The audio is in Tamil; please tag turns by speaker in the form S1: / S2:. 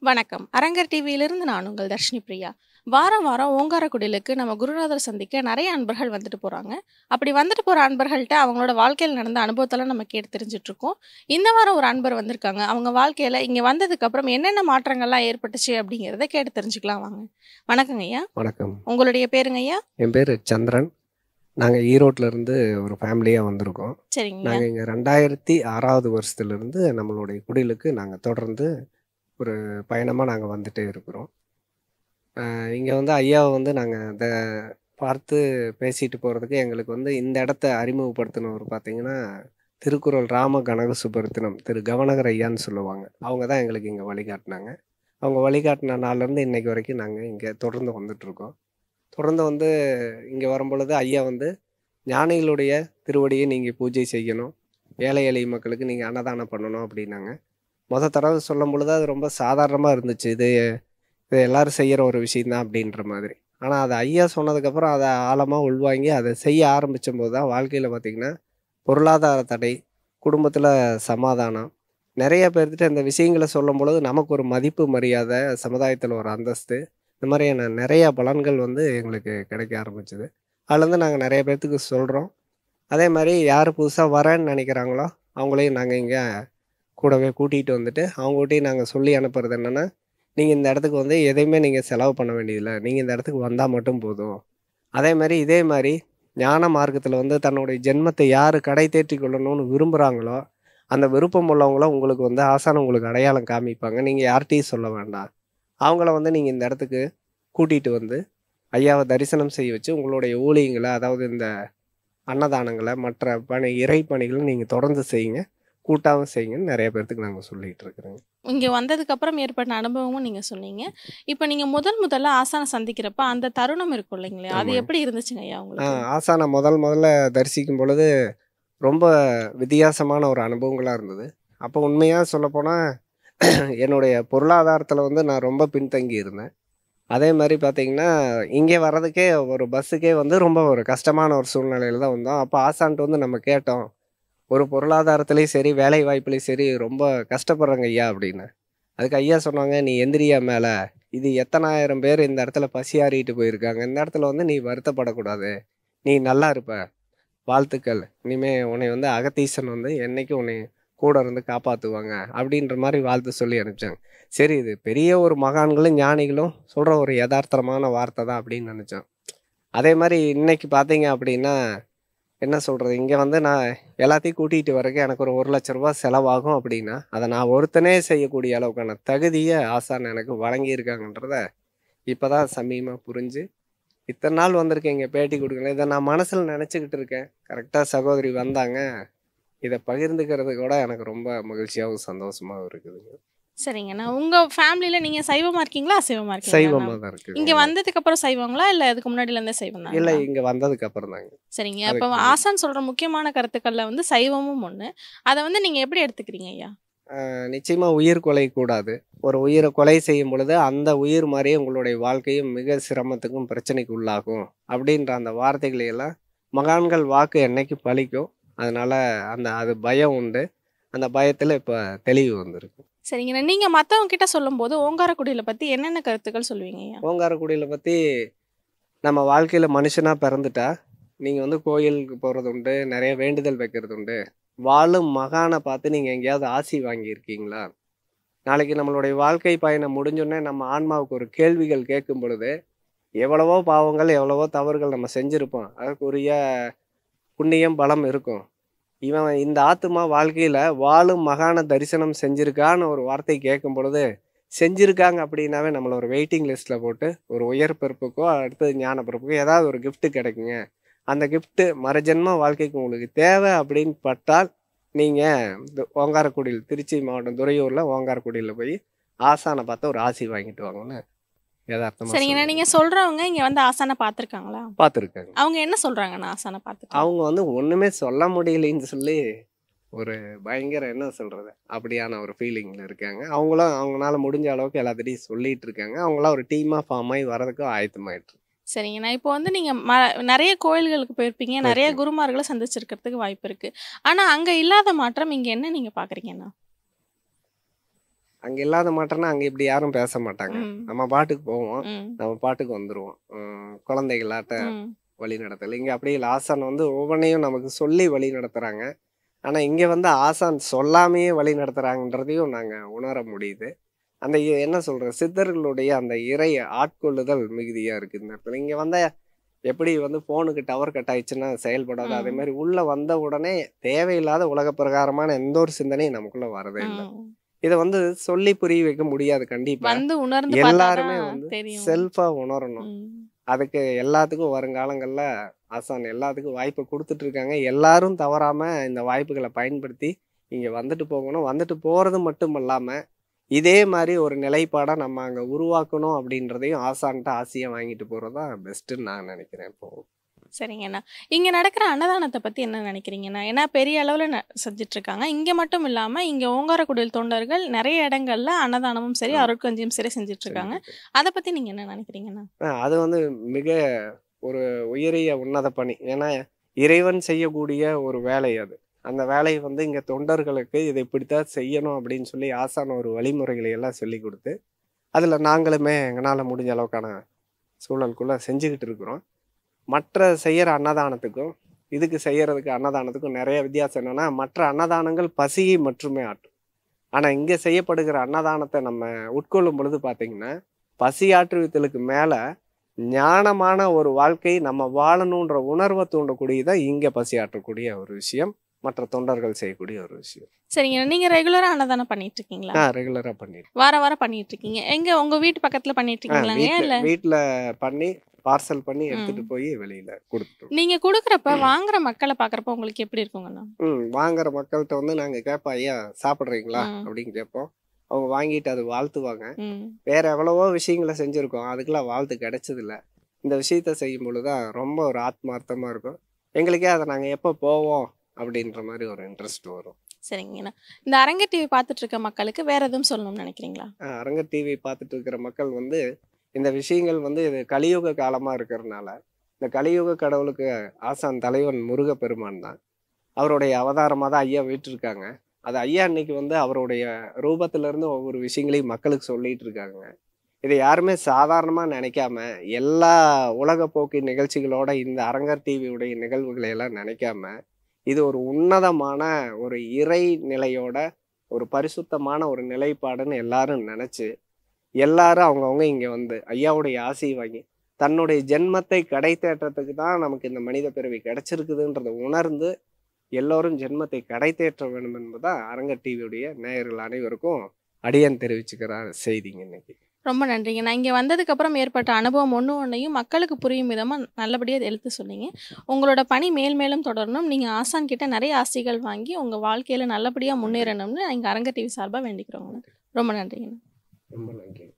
S1: வணக்கம். அரங்கர் டிவியிலிருந்து நான் உங்கள் தர்ஷினி பிரியா. வாரம் வாரம் ஓங்காரக்குடிலுக்கு நம்ம குருநாதர் சந்திக்க நிறைய அன்பர்கள் வந்துட்டு போறாங்க. அப்படி வந்துட்டு போற அன்பர்கள்ட்ட அவங்களோட வாழ்க்கையில நடந்த அனுபவத்தெல்லாம் நம்ம கேட்டு தெரிஞ்சுட்டு இருக்கோம். இந்த வாரம் ஒரு அன்பர் வந்திருக்காங்க. அவங்க வாழ்க்கையில இங்க வந்ததுக்கு அப்புறம் என்னென்ன மாற்றங்கள்லாம் ஏற்பட்டுச்சு அப்படிங்கிறத கேட்டு தெரிஞ்சுக்கலாம் வாங்க. வணக்கங்க ஐயா.
S2: வணக்கம்.
S1: உங்களுடைய பேருங்க ஐயா?
S2: என் பேர் சந்திரன். நாங்கள் ஈரோட்டிலேருந்து ஒரு ஃபேமிலியாக வந்திருக்கோம்.
S1: சரிங்க.
S2: நாங்கள் இங்கே 2006வது வருஷத்துலேருந்து நம்மளுடைய குடிலுக்கு நாங்கள் தொடர்ந்து ஒரு பயணமாக நாங்கள் வந்துட்டே இருக்கிறோம். இங்கே வந்து ஐயாவை வந்து நாங்கள் அதை பார்த்து பேசிட்டு போகிறதுக்கு எங்களுக்கு வந்து இந்த இடத்த அறிமுகப்படுத்தினவர் பார்த்தீங்கன்னா திருக்குறள் ராம கனக சுபர்த்தனம் திரு கவனகர் ஐயான்னு சொல்லுவாங்க. அவங்க தான் எங்களுக்கு இங்கே வழிகாட்டினாங்க. அவங்க வழிகாட்டின நாள்லேருந்து இன்றைக்கு வரைக்கும் நாங்கள் இங்கே தொடர்ந்து வந்துட்டுருக்கோம். தொடர்ந்து வந்து இங்கே வரும்பொழுது ஐயா வந்து ஞானிகளுடைய திருவடியை நீங்கள் பூஜை செய்யணும், ஏழை எளிய மக்களுக்கு நீங்கள் அன்னதானம் பண்ணணும் அப்படின்னாங்க. தடவை சொல்லும் பொழுது அது ரொம்ப சாதாரணமாக இருந்துச்சு. இது எல்லோரும் செய்கிற ஒரு விஷயந்தான் அப்படின்ற மாதிரி. ஆனால் அதை ஐயா சொன்னதுக்கப்புறம் அதை ஆழமாக உள்வாங்கி அதை செய்ய ஆரம்பித்தபோது தான் வாழ்க்கையில் பார்த்திங்கன்னா பொருளாதார தடை, குடும்பத்தில் சமாதானம், நிறைய பேர்த்திட்ட இந்த விஷயங்களை சொல்லும் பொழுது நமக்கு ஒரு மதிப்பு மரியாதை, சமுதாயத்தில் ஒரு அந்தஸ்து, இந்த மாதிரியான நிறையா பலன்கள் வந்து எங்களுக்கு கிடைக்க ஆரம்பிச்சுது. அதுலேருந்து நாங்கள் நிறைய பேர்த்துக்கு சொல்கிறோம். அதே மாதிரி யார் புதுசாக வரேன்னு நினைக்கிறாங்களோ அவங்களையும் நாங்கள் இங்கே கூடவே கூட்டிகிட்டு வந்துட்டு அவங்ககிட்டையும் நாங்கள் சொல்லி அனுப்புறது என்னென்னா, நீங்கள் இந்த இடத்துக்கு வந்து எதையுமே நீங்கள் செலவு பண்ண வேண்டியதில்லை, நீங்கள் இந்த இடத்துக்கு வந்தால் மட்டும் போதும். அதே மாதிரி ஞான மார்க்கத்தில் வந்து தன்னுடைய ஜென்மத்தை யார் கடை தேற்றி கொள்ளணும்னு விரும்புகிறாங்களோ அந்த விருப்பம் உள்ளவங்களும் உங்களுக்கு வந்து ஆசானம் உங்களுக்கு அடையாளம் காமிப்பாங்க. நீங்கள் யார்கிட்டையும் சொல்ல வேண்டாம். அவங்கள வந்து நீங்கள் இந்த இடத்துக்கு கூட்டிகிட்டு வந்து ஐயாவை தரிசனம் செய்ய வச்சு உங்களுடைய ஊழியங்களை, அதாவது இந்த அன்னதானங்களை, மற்ற இறை பணிகளை நீங்கள் தொடர்ந்து செய்யுங்க, கூட்டாகவும் செய்யுங்கன்னு நிறைய பேர்த்துக்கு நாங்கள் சொல்லிகிட்டு இருக்கிறோங்க.
S1: இங்கே வந்ததுக்கப்புறம் ஏற்பட்ட அனுபவமும் நீங்கள் சொன்னீங்க. இப்போ நீங்கள் முதல்ல ஆசானை சந்திக்கிறப்ப அந்த தருணம் இருக்கும் இல்லைங்களா, அது எப்படி இருந்துச்சுங்க ஐயா உங்களுக்கு?
S2: ஆசானை முதல்ல தரிசிக்கும் பொழுது ரொம்ப வித்தியாசமான ஒரு அனுபவங்களாக இருந்தது. அப்போ உண்மையாக சொல்லப்போனால் என்னுடைய பொருளாதாரத்தில் வந்து நான் ரொம்ப பின்தங்கி இருந்தேன். அதே மாதிரி பார்த்திங்கன்னா இங்கே வர்றதுக்கே ஒரு பஸ்ஸுக்கே வந்து ரொம்ப ஒரு கஷ்டமான ஒரு சூழ்நிலையில் தான் வந்தோம். அப்போ ஆசான்ட்டு வந்து நம்ம கேட்டோம், ஒரு பொருளாதாரத்துலேயும் சரி வேலை வாய்ப்புலேயும் சரி ரொம்ப கஷ்டப்படுறாங்க ஐயா அப்படின்னு. அதுக்கு ஐயா சொன்னாங்க, நீ எந்திரியா மேலே, இது எத்தனாயிரம் பேர் இந்த இடத்துல பசியாறிட்டு போயிருக்காங்க, இந்த இடத்துல வந்து நீ வருத்தப்படக்கூடாது, நீ நல்லா இருப்ப, வாழ்த்துக்கள், இனிமேல் உன்னை வந்து அகத்தீசன் வந்து என்றைக்கும் உன்னை கூட இருந்து காப்பாற்றுவாங்க அப்படின்ற மாதிரி வாழ்த்து சொல்லி அனுப்பிச்சாங்க. சரி, இது பெரிய ஒரு மகான்களும் ஞானிகளும் சொல்கிற ஒரு யதார்த்தமான வார்த்தை தான் அப்படின்னு நினச்சோம். அதே மாதிரி இன்றைக்கி பார்த்தீங்க அப்படின்னா என்ன சொல்கிறது, இங்கே வந்து நான் எல்லாத்தையும் கூட்டிகிட்டு வரக்கு எனக்கு ஒரு 1,00,000 செலவாகும் அப்படின்னா அதை நான் ஒருத்தனே செய்யக்கூடிய அளவுக்கான தகுதியை ஆசான் எனக்கு வழங்கியிருக்காங்கன்றத இப்போ தான் சமீபமாக புரிஞ்சு இத்தனை நாள் வந்திருக்கேன் இங்கே பேட்டி கொடுக்கல. இதை நான் மனசில் நினச்சிக்கிட்டு இருக்கேன். கரெக்டாக சகோதரி வந்தாங்க, இதை பகிர்ந்துக்கிறது கூட எனக்கு ரொம்ப மகிழ்ச்சியாகவும் சந்தோஷமாகவும் இருக்குதுங்க.
S1: சரிங்கண்ணா. உங்கள் ஃபேமிலியில் நீங்கள் சைவமாக இருக்கீங்களா, அசைவமாக இருக்கீங்களா?
S2: சைவமாக தான் இருக்குது.
S1: இங்கே வந்ததுக்கு அப்புறம் சைவங்களா இல்லை அதுக்கு முன்னாடிலேருந்தே சைவம் தான்?
S2: இல்லை, இங்கே வந்ததுக்கு அப்புறம் தாங்க.
S1: சரிங்க. அப்போ ஆசான் சொல்கிற முக்கியமான கருத்துக்களில் வந்து சைவமும் ஒன்று. அதை வந்து நீங்கள் எப்படி எடுத்துக்கிறீங்க ஐயா?
S2: நிச்சயமாக உயிர் கொலை கூடாது. ஒரு உயிரை கொலை செய்யும் பொழுது அந்த உயிர் மாதிரியே உங்களுடைய வாழ்க்கையும் மிக சிரமத்துக்கும் பிரச்சனைக்கு உள்ளாகும் அப்படின்ற அந்த வார்த்தைகளையெல்லாம் மகான்கள் வாக்கு என்னைக்கு பலிக்கும். அதனால் அது பயம் உண்டு. அந்த பயத்தில் இப்போ தெளிவு வந்திருக்கு.
S1: சரிங்கண்ணா. நீங்கள் மற்றவங்க கிட்ட சொல்லும்போது ஓங்காரக்குடியில் பற்றி என்னென்ன கருத்துக்கள் சொல்லுவீங்க ஐயா?
S2: ஓங்காரக்குடியில் பற்றி நம்ம வாழ்க்கையில் மனுஷனாக பிறந்துட்டா நீங்கள் வந்து கோயிலுக்கு போகிறது உண்டு, நிறைய வேண்டுதல் வைக்கிறது உண்டு. வாழும் மகானை பார்த்து நீங்கள் எங்கேயாவது ஆசி வாங்கியிருக்கீங்களா? நாளைக்கு நம்மளுடைய வாழ்க்கை பயணம் முடிஞ்சோடனே நம்ம ஆன்மாவுக்கு ஒரு கேள்விகள் கேட்கும் பொழுது எவ்வளவோ பாவங்கள், எவ்வளவோ தவறுகள் நம்ம செஞ்சுருப்போம். அதற்குரிய புண்ணியம் பலம் இருக்கும். இவன் இந்த ஆத்மா வாழ்க்கையில் வாழும் மகான தரிசனம் செஞ்சுருக்கான்னு ஒரு வார்த்தை கேட்கும் பொழுது செஞ்சுருக்காங்க அப்படின்னாவே நம்மளை ஒரு வெயிட்டிங் லிஸ்ட்டில் போட்டு ஒரு உயர் பிறப்புக்கோ அடுத்தது ஞான பிறப்புக்கோ ஏதாவது ஒரு கிஃப்ட்டு கிடைக்குங்க. அந்த கிஃப்ட்டு மறுஜென்ம வாழ்க்கைக்கு உங்களுக்கு தேவை அப்படின்னு பட்டால் நீங்கள் ஓங்காரக்குடியில், திருச்சி மாவட்டம் துறையூரில் ஓங்காரக்குடியில் போய் ஆசானை பார்த்து ஒரு ஆசி வாங்கிட்டு வாங்கன்னு யதார்த்தமாக.
S1: சரிங்கண்ணா. நீங்கள் சொல்கிறவங்க இங்கே வந்து ஆசானை பார்த்துருக்காங்களா?
S2: பார்த்துருக்காங்க.
S1: அவங்க என்ன சொல்கிறாங்கண்ணா ஆசானை பார்த்துட்டு?
S2: அவங்க வந்து ஒன்றுமே சொல்ல முடியலைன்னு சொல்லி ஒரு பயங்கர என்ன சொல்கிறது அப்படியான ஒரு ஃபீலிங்கில் இருக்காங்க. அவங்களும் அவங்களால முடிஞ்ச அளவுக்கு எல்லாத்திட்டையும் சொல்லிகிட்டு இருக்காங்க. அவங்களாம் ஒரு டீமாக ஃபார்ம் ஆகி வரதுக்கும் ஆயத்தமாயிட்டு.
S1: சரிங்கண்ணா. இப்போ வந்து நீங்கள் நிறைய கோயில்களுக்கு போயிருப்பீங்க, நிறைய குருமார்களை சந்திச்சிருக்கிறதுக்கு வாய்ப்பு இருக்குது. ஆனால் அங்கே இல்லாத மாற்றம் இங்கே என்ன நீங்கள் பார்க்குறீங்கண்ணா?
S2: அங்கே இல்லாத மாற்றம்னா அங்கே இப்படி யாரும் பேச மாட்டாங்க.
S1: ம்.
S2: நம்ம பாட்டுக்கு போவோம்,
S1: ம்.
S2: நம்ம பாட்டுக்கு வந்துடுவோம். குழந்தைகளாட்ட
S1: ம்.
S2: வழி நடத்தல். இங்கே அப்படி இல்லை. ஆசான் வந்து ஒவ்வொன்றையும் நமக்கு சொல்லி வழி நடத்துகிறாங்க. ஆனால் இங்கே வந்து ஆசான் சொல்லாமையே வழி நடத்துகிறாங்கன்றதையும் நாங்கள் உணர முடியுது. அந்த என்ன சொல்கிறது, சித்தர்களுடைய அந்த இறை ஆட்கொள்ளுதல் மிகுதியாக இருக்குது இந்த இடத்துல. இங்கே வந்த எப்படி வந்து ஃபோனுக்கு டவர் கட் ஆயிடுச்சுன்னா செயல்படாது, அதே
S1: ம்.
S2: மாதிரி உள்ளே வந்த உடனே தேவையில்லாத உலக பிரகாரமான எந்த ஒரு சிந்தனையும் நமக்குள்ளே வரதே இல்லை.
S1: ம்.
S2: இதை வந்து சொல்லி புரிய வைக்க முடியாது கண்டிப்பாக.
S1: வந்து உணர்ந்து
S2: எல்லாருமே
S1: பார்த்தாதான்
S2: வந்து
S1: தெரியும்.
S2: செல்ஃபாக உணரணும்.
S1: ம்.
S2: அதுக்கு எல்லாத்துக்கும் வருங்காலங்களில் ஆசான் எல்லாத்துக்கும் வாய்ப்பு கொடுத்துட்டு இருக்காங்க. எல்லாரும் தவறாமல் இந்த வாய்ப்புகளை பயன்படுத்தி இங்கே வந்துட்டு போகணும். வந்துட்டு போகிறது மட்டும் இல்லாமல் இதே மாதிரி ஒரு நிலைப்பாடாக நம்ம அங்கே உருவாக்கணும் அப்படின்றதையும் ஆசான்ட்டு ஆசையாக வாங்கிட்டு போகிறது தான் பெஸ்ட்டுன்னு நான் நினைக்கிறேன். இப்போ
S1: சரிங்கண்ணா. இங்க நடக்கிற அன்னதானத்தை பத்தி என்ன நினைக்கிறீங்கண்ணா? ஏன்னா பெரிய அளவுல செஞ்சுட்டு இருக்காங்க. இங்க மட்டும் இல்லாம இங்க ஓங்காரக்குடில் தொண்டர்கள் நிறைய இடங்கள்ல அன்னதானமும் சரி, அருட்கஞ்சியும் சரி செஞ்சுட்டு இருக்காங்க.
S2: செஞ்சுட்டு
S1: அதை பத்தி நீங்க என்ன நினைக்கிறீங்கண்ணா?
S2: அது வந்து மிக ஒரு உயரிய உன்னத பணி. ஏன்னா இறைவன் செய்யக்கூடிய ஒரு வேலை அது. அந்த வேலையை வந்து இங்கே தொண்டர்களுக்கு இதை இப்படித்தான் செய்யணும் அப்படின்னு சொல்லி ஆசான ஒரு வழிமுறைகளை எல்லாம் சொல்லி கொடுத்து அதில் நாங்களுமே எங்களால் முடிஞ்ச அளவுக்கான சூழலுக்குள்ளே செஞ்சுக்கிட்டு இருக்கிறோம். மற்ற செய்கிற அன்னதானத்துக்கும் இதுக்கு செய்கிறதுக்கு அன்னதானத்துக்கும் நிறைய வித்தியாசம் என்னென்னா, மற்ற அன்னதானங்கள் பசியை மட்டுமே ஆட்டும். ஆனால் இங்கே செய்யப்படுகிற அன்னதானத்தை நம்ம உட்கொள்ளும் பொழுது பார்த்திங்கன்னா, பசி ஆற்றுவித்தலுக்கு மேலே ஞானமான ஒரு வாழ்க்கை நம்ம வாழணுன்ற உணர்வை தூண்டக்கூடியதான் இங்கே பசி ஆற்றக்கூடிய ஒரு விஷயம், மற்ற தொண்டர்கள் செய்யக்கூடிய ஒரு விஷயம்.
S1: சரிங்க. நீங்க ரெகுலரா அன்னதானம் பண்ணிட்டு இருக்கீங்களா?
S2: ரெகுலராக பண்ணிட்டு
S1: வாரம் பண்ணிட்டு இருக்கீங்க. எங்க உங்க வீட்டு பக்கத்துல பண்ணிட்டு இருக்கீங்களாங்க? இல்ல
S2: வீட்டில் பண்ணி பார்சல் பண்ணி எடுத்துட்டு போய் வெளியில கொடுத்துட்டோம்.
S1: நீங்க கொடுக்குறப்ப வாங்குற மக்களை பாக்குறப்ப உங்களுக்கு எப்படி இருக்குங்கண்ணா?
S2: வாங்குற மக்கள்கிட்ட வந்து நாங்கள் கேட்போம், ஐயா சாப்பிட்றீங்களா அப்படின்னு கேட்போம். அவங்க வாங்கிட்டு அது வாழ்த்துவாங்க. வேற எவ்வளவோ விஷயங்களை செஞ்சுருக்கோம், அதுக்கெல்லாம் வாழ்த்து கிடைச்சதில்ல. இந்த விஷயத்த செய்யும் பொழுதுதான் ரொம்ப ஒரு ஆத்மார்த்தமாக இருக்கும். எங்களுக்கே அதை நாங்கள் எப்போ போவோம் அப்படின்ற மாதிரி ஒரு இன்ட்ரெஸ்ட் வரும்.
S1: சரிங்கண்ணா. இந்த அரங்க டிவி பார்த்துட்டு இருக்க மக்களுக்கு வேற எதுவும் சொல்லணும்னு நினைக்கிறீங்களா?
S2: அரங்க டிவி பார்த்துட்டு இருக்கிற மக்கள் வந்து இந்த விஷயங்கள் வந்து இது கலியுக காலமாக இருக்கிறதுனால, இந்த கலியுக கடவுளுக்கு ஆசான் தலைவன் முருகப்பெருமான் தான். அவருடைய அவதாரமாக தான் ஐயா வீட்டிருக்காங்க. அது ஐயா இன்னைக்கு வந்து அவருடைய ரூபத்திலிருந்து ஒவ்வொரு விஷயங்களையும் மக்களுக்கு சொல்லிட்டு இருக்காங்க. இதை யாருமே சாதாரணமாக நினைக்காம எல்லா உலக போக்கு நிகழ்ச்சிகளோட இந்த அரங்கர் டிவியுடைய நிகழ்வுகளை எல்லாம் நினைக்காம இது ஒரு உன்னதமான ஒரு இறை நிலையோட ஒரு பரிசுத்தமான ஒரு நிலைப்பாடுன்னு எல்லாரும் நினச்சி எல்லாரும் அவங்கவுங்க இங்கே வந்து ஐயாவுடைய ஆசையை வாங்கி தன்னுடைய ஜென்மத்தை கடை தேற்றத்துக்கு தான் நமக்கு இந்த மனித பிறவி கிடைச்சிருக்குதுன்றதை உணர்ந்து எல்லோரும் ஜென்மத்தை கடை தேற்ற வேண்டும் என்பதுதான் அரங்க டிவியுடைய நேயர்கள் அனைவருக்கும் அடியன் தெரிவிச்சுக்கிறார் செய்திங்க இன்னைக்கு.
S1: ரொம்ப நன்றிங்க. நான் இங்கே வந்ததுக்கு அப்புறம் ஏற்பட்ட அனுபவம் ஒன்றையும் மக்களுக்கு புரியும் விதமாக நல்லபடியாக எடுத்து சொன்னீங்க. உங்களோட பணி மேலும் தொடரணும். நீங்கள் ஆசான் கிட்ட நிறைய ஆசைகள் வாங்கி உங்கள் வாழ்க்கையில் நல்லபடியாக முன்னேறணும்னு இங்கே அரங்க டிவி சார்பாக வேண்டிக்கிறோங்க. ரொம்ப நன்றிங்க.
S2: ரொம்ப நன்றி.